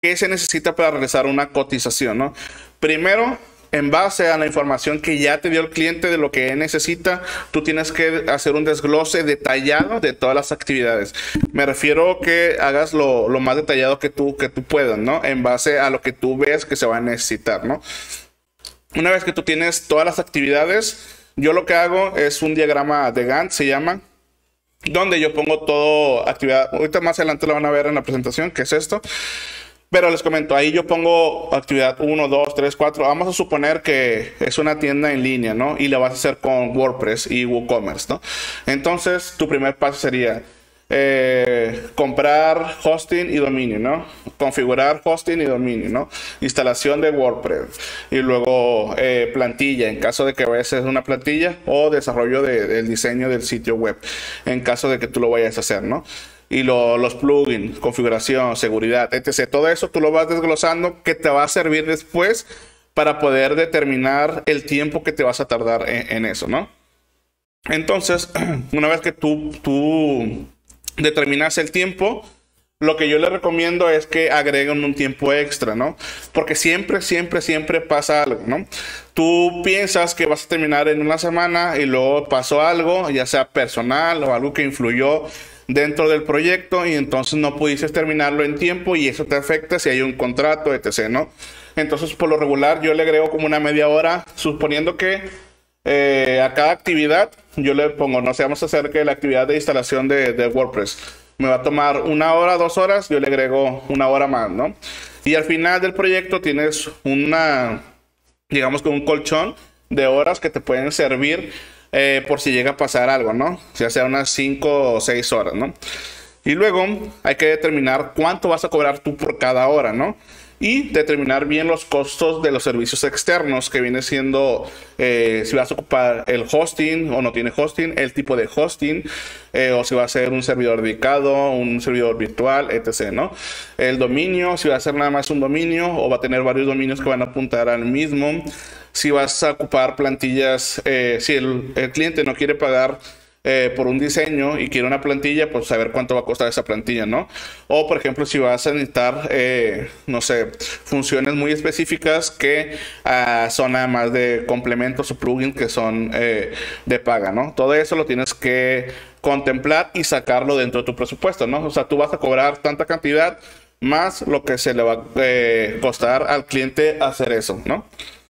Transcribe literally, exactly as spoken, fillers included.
¿qué se necesita para realizar una cotización, ¿no? Primero, en base a la información que ya te dio el cliente de lo que él necesita, tú tienes que hacer un desglose detallado de todas las actividades. Me refiero que hagas lo, lo más detallado que tú, que tú puedas, ¿no? En base a lo que tú ves que se va a necesitar, ¿no? Una vez que tú tienes todas las actividades, yo lo que hago es un diagrama de Gantt, se llama, donde yo pongo todo actividad. Ahorita más adelante lo van a ver en la presentación, que es esto. Pero les comento, ahí yo pongo actividad uno, dos, tres, cuatro. Vamos a suponer que es una tienda en línea, ¿no? Y la vas a hacer con WordPress y WooCommerce, ¿no? Entonces, tu primer paso sería eh, comprar hosting y dominio, ¿no? Configurar hosting y dominio, ¿no? Instalación de WordPress. Y luego eh, plantilla, en caso de que vayas a hacer una plantilla, o desarrollo de, del diseño del sitio web, en caso de que tú lo vayas a hacer, ¿no? Y lo, los plugins, configuración, seguridad, etcétera. Todo eso tú lo vas desglosando, que te va a servir después para poder determinar el tiempo que te vas a tardar en, en eso, ¿no? Entonces, una vez que tú, tú determinas el tiempo, lo que yo les recomiendo es que agreguen un tiempo extra, ¿no? Porque siempre, siempre, siempre pasa algo, ¿no? Tú piensas que vas a terminar en una semana y luego pasó algo, ya sea personal o algo que influyó dentro del proyecto, y entonces no pudiste terminarlo en tiempo y eso te afecta si hay un contrato, etcétera, ¿no? Entonces, por lo regular, yo le agrego como una media hora, suponiendo que eh, a cada actividad yo le pongo, no sé, vamos a hacer que la actividad de instalación de, de WordPress me va a tomar una hora, dos horas, yo le agrego una hora más, ¿no? Y al final del proyecto tienes una, digamos que un colchón de horas que te pueden servir Eh, por si llega a pasar algo, ¿no? Ya sea unas cinco o seis horas, ¿no? Y luego hay que determinar cuánto vas a cobrar tú por cada hora, ¿no? Y determinar bien los costos de los servicios externos, que viene siendo eh, si vas a ocupar el hosting o no tiene hosting, el tipo de hosting, eh, o si va a ser un servidor dedicado, un servidor virtual, etcétera, ¿no? El dominio, si va a ser nada más un dominio o va a tener varios dominios que van a apuntar al mismo. Si vas a ocupar plantillas, eh, si el, el cliente no quiere pagar eh, por un diseño y quiere una plantilla, pues saber cuánto va a costar esa plantilla, ¿no? O, por ejemplo, si vas a necesitar, eh, no sé, funciones muy específicas que uh, son nada más de complementos o plugins que son eh, de paga, ¿no? Todo eso lo tienes que contemplar y sacarlo dentro de tu presupuesto, ¿no? O sea, tú vas a cobrar tanta cantidad más lo que se le va a eh, costar al cliente hacer eso, ¿no?